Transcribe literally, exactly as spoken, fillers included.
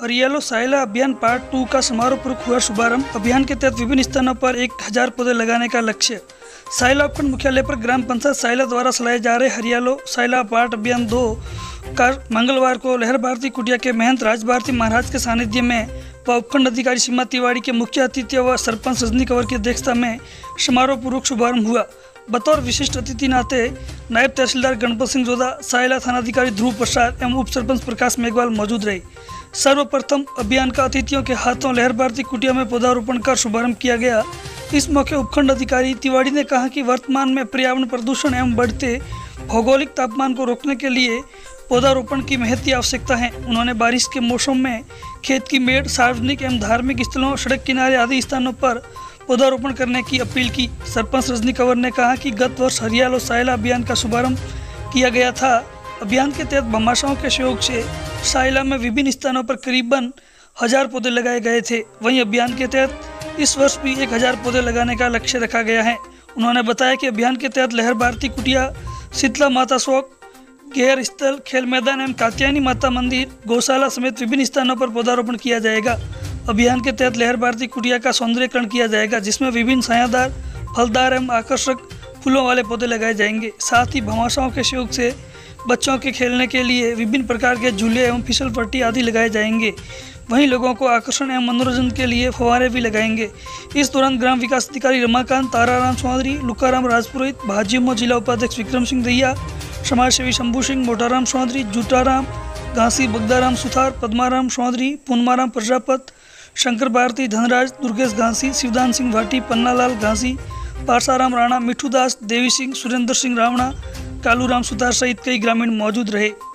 हरियालो सायला अभियान part two का समारोहपूर्वक हुआ शुभारंभ। अभियान के तहत विभिन्न स्थानों पर एक हजार पौधे लगाने का लक्ष्य। सायला उपखंड मुख्यालय पर ग्राम पंचायत सायला द्वारा चलाए जा रहे हरियालो सायला पार्ट अभियान दो का मंगलवार को लहर भारती कुटिया के महंत राज भारती महाराज के सानिध्य में व उपखंड अधिकारी सीमा तिवारी के मुख्य अतिथि व सरपंच रजनी कंवर की अध्यक्षता में समारोहपूर्वक शुभारंभ हुआ। बतौर विशिष्ट अतिथि नाते नायब तहसीलदार गणपत सिंह जोधा, सायला थानाधिकारी ध्रुव प्रसाद एवं उप सरपंच प्रकाश मेघवाल मौजूद रहे। सर्वप्रथम अभियान का अतिथियों के हाथों लहर भारती कुटिया में पौधारोपण कर शुभारंभ किया गया। इस मौके उपखंड अधिकारी तिवारी ने कहा कि वर्तमान में पर्यावरण प्रदूषण एवं बढ़ते भौगोलिक तापमान को रोकने के लिए पौधारोपण की महती आवश्यकता है। उन्होंने बारिश के मौसम में खेत की मेड़, सार्वजनिक एवं धार्मिक स्थलों, सड़क किनारे आदि स्थानों पर पौधारोपण करने की अपील की। सरपंच रजनी कंवर ने कहा कि गत वर्ष हरियालो सायला अभियान का शुभारंभ किया गया था। अभियान के तहत भामाशाहों के सहयोग से सायला में विभिन्न स्थानों पर करीबन हजार पौधे लगाए गए थे। वहीं अभियान के तहत इस वर्ष भी एक हजार पौधे लगाने का लक्ष्य रखा गया है। उन्होंने बताया कि अभियान के तहत लहर भारती कुटिया, शीतला माता चौक, गेहर स्थल, खेल मैदान एवं कात्यायनी माता मंदिर, गौशाला समेत विभिन्न स्थानों पर पौधारोपण किया जाएगा। अभियान के तहत लहर भारती कुटिया का सौंदर्यीकरण किया जाएगा, जिसमें विभिन्न छायादार, फलदार एवं आकर्षक फूलों वाले पौधे लगाए जाएंगे। साथ ही भामाशाहों के सहयोग से बच्चों के खेलने के लिए विभिन्न प्रकार के झूले एवं फिसल पट्टी आदि लगाए जाएंगे। वहीं लोगों को आकर्षण एवं मनोरंजन के लिए फव्वारे भी लगाएंगे। इस दौरान ग्राम विकास अधिकारी रमाकांत, ताराराम चौधरी, लुकाराम राजपुरोहित, भाजयुमो जिला उपाध्यक्ष विक्रम सिंह दैया, समाजसेवी शंभू सिंह, मोटाराम चौधरी, जूटाराम घासी, बगदाराम सुथार, पद्माराम चौधरी, पूनमाराम प्रजापत, शंकर भारती, धनराज, दुर्गेश घासी, शिवदान सिंह भाटी, पन्नालाल घासी, पारसाराम राणा, मिठू दास, देवी सिंह, सुरेंद्र सिंह रावणा, कालूराम सुतार सहित कई ग्रामीण मौजूद रहे।